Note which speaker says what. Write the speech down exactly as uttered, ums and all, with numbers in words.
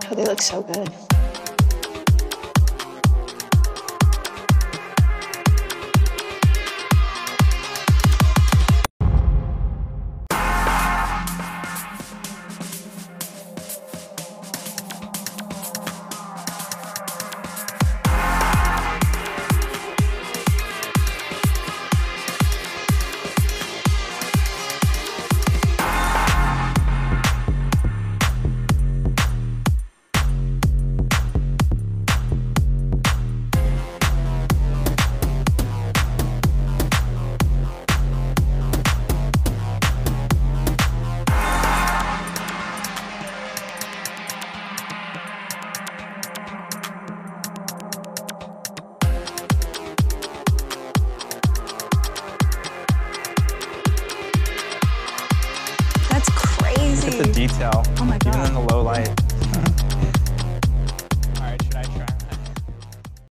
Speaker 1: Oh, they look so good.
Speaker 2: That's crazy.
Speaker 3: Look at the detail.
Speaker 2: Oh my God.
Speaker 3: Even in the low light.